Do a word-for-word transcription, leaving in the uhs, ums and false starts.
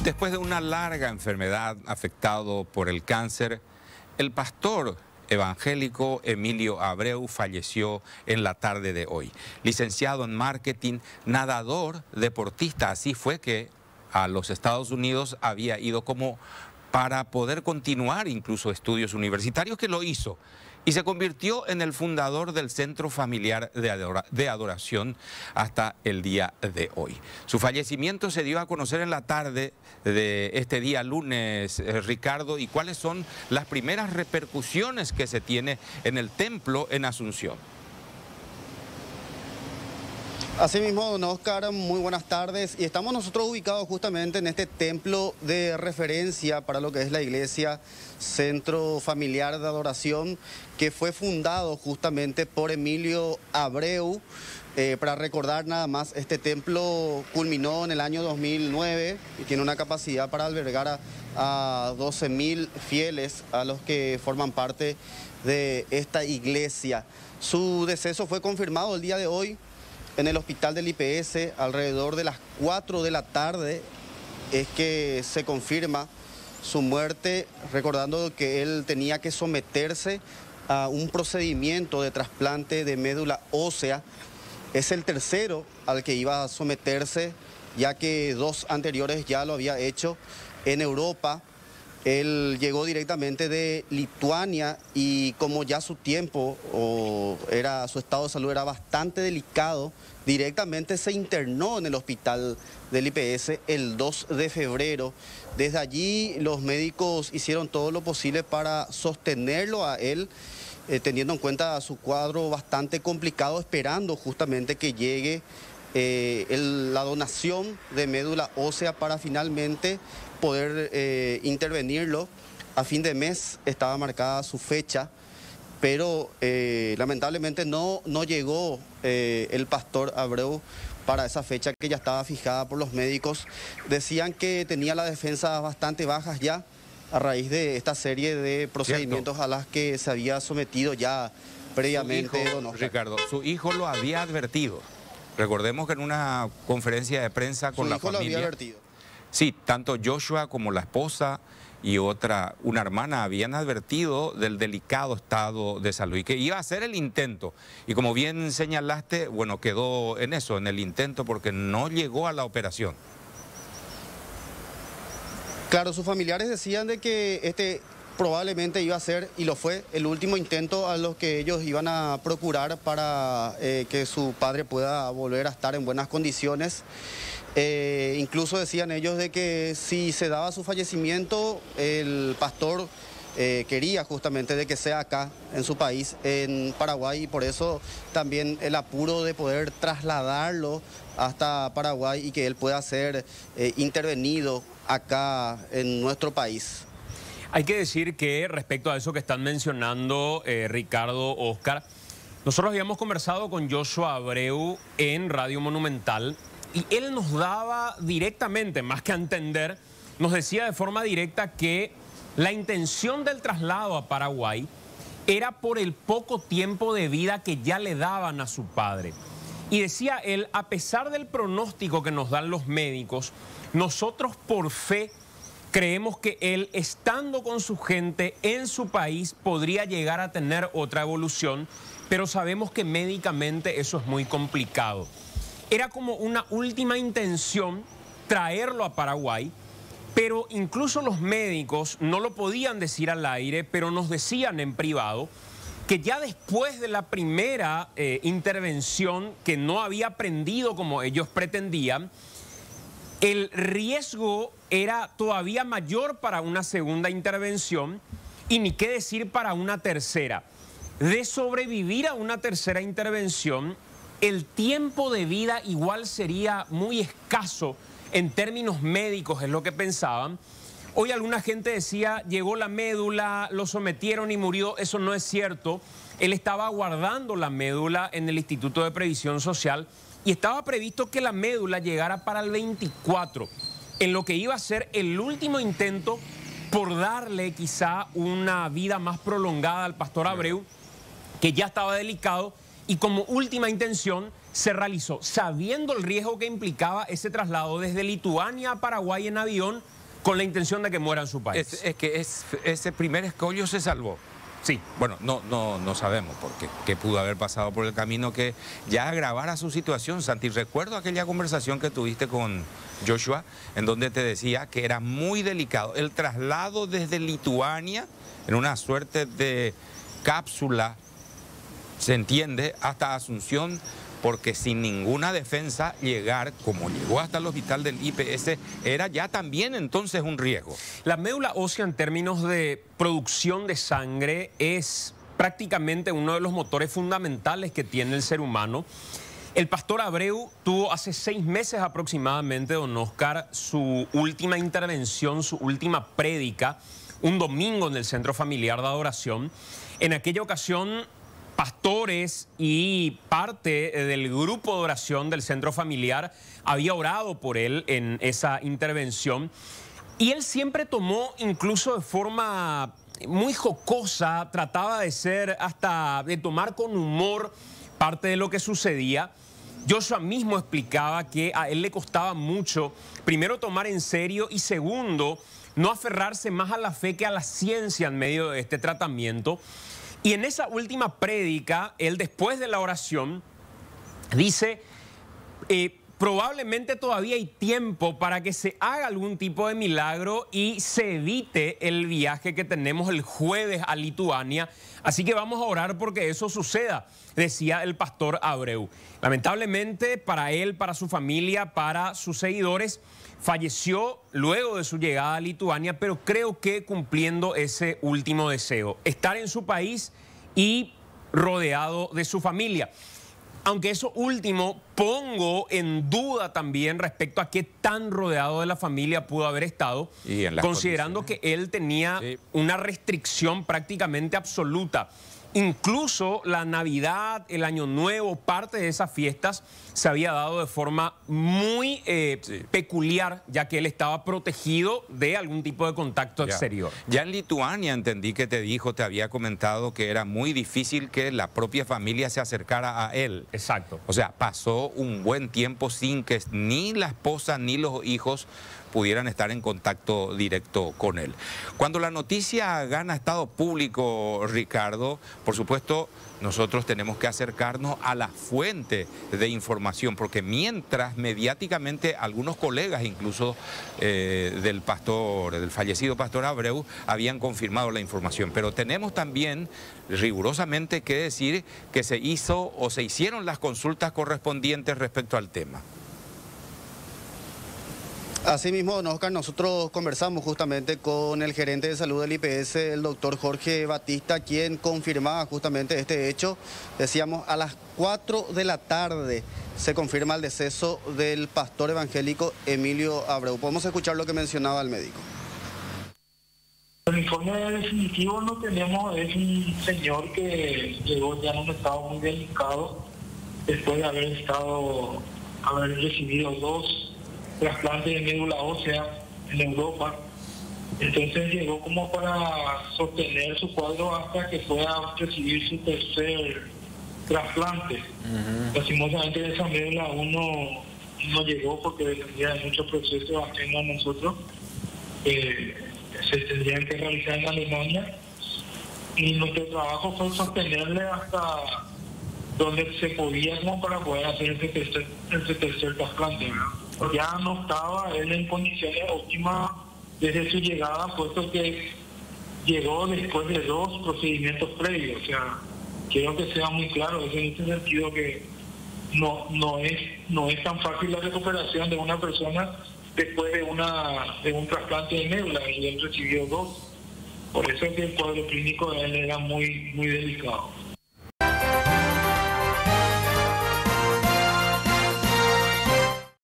Después de una larga enfermedad afectado por el cáncer, el pastor evangélico Emilio Abreu falleció en la tarde de hoy. Licenciado en marketing, nadador, deportista, así fue que a los Estados Unidos había ido como para poder continuar incluso estudios universitarios, que lo hizo. Y se convirtió en el fundador del Centro Familiar de, Adora, de Adoración hasta el día de hoy. Su fallecimiento se dio a conocer en la tarde de este día lunes, eh, Ricardo, y cuáles son las primeras repercusiones que se tiene en el templo en Asunción. Asimismo, don Oscar, muy buenas tardes. Y estamos nosotros ubicados justamente en este templo de referencia para lo que es la iglesia Centro Familiar de Adoración, que fue fundado justamente por Emilio Abreu. Eh, para recordar nada más, este templo culminó en el año dos mil nueve y tiene una capacidad para albergar a, a doce mil fieles, a los que forman parte de esta iglesia. Su deceso fue confirmado el día de hoy en el hospital del I P S, alrededor de las cuatro de la tarde, es que se confirma su muerte, recordando que él tenía que someterse a un procedimiento de trasplante de médula ósea. Es el tercero al que iba a someterse, ya que dos anteriores ya lo había hecho en Europa. Él llegó directamente de Lituania y como ya su tiempo o era, su estado de salud era bastante delicado, directamente se internó en el hospital del I P S el dos de febrero. Desde allí los médicos hicieron todo lo posible para sostenerlo a él, eh, teniendo en cuenta su cuadro bastante complicado, esperando justamente que llegue eh, el, la donación de médula ósea para finalmente poder eh, intervenirlo. A fin de mes estaba marcada su fecha, pero eh, lamentablemente no, no llegó eh, el pastor Abreu para esa fecha que ya estaba fijada por los médicos. Decían que tenía las defensas bastante bajas ya a raíz de esta serie de procedimientos Cierto. a las que se había sometido ya previamente. Su hijo, don Ricardo, su hijo lo había advertido. Recordemos que en una conferencia de prensa con su la hijo familia... lo había advertido. Sí, tanto Joshua como la esposa y otra, una hermana, habían advertido del delicado estado de salud y que iba a hacer el intento. Y como bien señalaste, bueno, quedó en eso, en el intento, porque no llegó a la operación. Claro, sus familiares decían de que este probablemente iba a ser, y lo fue, el último intento a los que ellos iban a procurar para eh, que su padre pueda volver a estar en buenas condiciones. Eh, incluso decían ellos de que si se daba su fallecimiento, el pastor eh, quería justamente de que sea acá, en su país, en Paraguay, y por eso también el apuro de poder trasladarlo hasta Paraguay y que él pueda ser eh, intervenido acá en nuestro país. Hay que decir que respecto a eso que están mencionando eh, Ricardo, Oscar, nosotros habíamos conversado con Joshua Abreu en Radio Monumental y él nos daba directamente, más que a entender, nos decía de forma directa que la intención del traslado a Paraguay era por el poco tiempo de vida que ya le daban a su padre. Y decía él, a pesar del pronóstico que nos dan los médicos, nosotros por fe creemos que él, estando con su gente en su país, podría llegar a tener otra evolución, pero sabemos que médicamente eso es muy complicado. Era como una última intención traerlo a Paraguay, pero incluso los médicos no lo podían decir al aire, pero nos decían en privado que ya después de la primera eh, intervención, que no había aprendido como ellos pretendían, el riesgo era todavía mayor para una segunda intervención y ni qué decir para una tercera. De sobrevivir a una tercera intervención, el tiempo de vida igual sería muy escaso en términos médicos, es lo que pensaban. Hoy alguna gente decía, llegó la médula, lo sometieron y murió. Eso no es cierto. Él estaba guardando la médula en el Instituto de Previsión Social y estaba previsto que la médula llegara para el veinticuatro, en lo que iba a ser el último intento por darle quizá una vida más prolongada al pastor Abreu, que ya estaba delicado y como última intención se realizó, sabiendo el riesgo que implicaba ese traslado desde Lituania a Paraguay en avión, con la intención de que muera en su país. Es, es que es, ese primer escollo se salvó. Sí. Bueno, no, no, no sabemos por qué, qué pudo haber pasado por el camino que ya agravara su situación, Santi. Recuerdo aquella conversación que tuviste con Joshua, en donde te decía que era muy delicado el traslado desde Lituania, en una suerte de cápsula, se entiende, hasta Asunción, porque sin ninguna defensa llegar, como llegó hasta el hospital del I P S, era ya también entonces un riesgo. La médula ósea en términos de producción de sangre es prácticamente uno de los motores fundamentales que tiene el ser humano. El pastor Abreu tuvo hace seis meses aproximadamente, don Oscar, su última intervención, su última prédica, un domingo en el Centro Familiar de Adoración. En aquella ocasión, pastores y parte del grupo de oración del centro familiar había orado por él en esa intervención, y él siempre tomó, incluso de forma muy jocosa, trataba de ser hasta de tomar con humor parte de lo que sucedía. Joshua mismo explicaba que a él le costaba mucho, primero, tomar en serio, y segundo, no aferrarse más a la fe que a la ciencia en medio de este tratamiento. Y en esa última prédica, él, después de la oración, dice, eh, probablemente todavía hay tiempo para que se haga algún tipo de milagro y se evite el viaje que tenemos el jueves a Lituania. Así que vamos a orar porque eso suceda, decía el pastor Abreu. Lamentablemente, para él, para su familia, para sus seguidores, falleció luego de su llegada a Lituania, pero creo que cumpliendo ese último deseo, estar en su país y rodeado de su familia. Aunque eso último pongo en duda también respecto a qué tan rodeado de la familia pudo haber estado, y en considerando que él tenía sí. una restricción prácticamente absoluta. Incluso la Navidad, el Año Nuevo, parte de esas fiestas se había dado de forma muy eh, sí. peculiar, ya que él estaba protegido de algún tipo de contacto ya. exterior. Ya en Lituania entendí que te dijo, te había comentado que era muy difícil que la propia familia se acercara a él. Exacto. O sea, pasó un buen tiempo sin que ni la esposa ni los hijos pudieran estar en contacto directo con él. Cuando la noticia gana estado público, Ricardo, por supuesto, nosotros tenemos que acercarnos a la fuente de información, porque mientras mediáticamente algunos colegas incluso eh, del pastor, del fallecido pastor Abreu, habían confirmado la información, pero tenemos también rigurosamente que decir que se hizo o se hicieron las consultas correspondientes respecto al tema. Asimismo, don Oscar, nosotros conversamos justamente con el gerente de salud del I P S, el doctor Jorge Batista, quien confirmaba justamente este hecho. Decíamos, a las cuatro de la tarde se confirma el deceso del pastor evangélico Emilio Abreu. Podemos escuchar lo que mencionaba el médico. El informe definitivo no tenemos, es un señor que llegó ya en un estado muy delicado, después de haber estado, haber recibido dos trasplante de médula ósea en Europa. Entonces llegó como para sostener su cuadro hasta que pueda recibir su tercer trasplante. Uh-huh. Lastimosamente esa médula aún no, no llegó porque dependía de muchos procesos ajenos a nosotros. Eh, se tendrían que realizar en Alemania, y nuestro trabajo fue sostenerle hasta donde se podía como para poder hacer ese tercer, ese tercer trasplante, ¿verdad? Ya no estaba él en condiciones óptimas desde su llegada, puesto que llegó después de dos procedimientos previos. O sea, quiero que sea muy claro, es en este sentido que no, no, es, no es tan fácil la recuperación de una persona después de, una, de un trasplante de médula, y él recibió dos. Por eso es que el cuadro clínico de él era muy, muy delicado.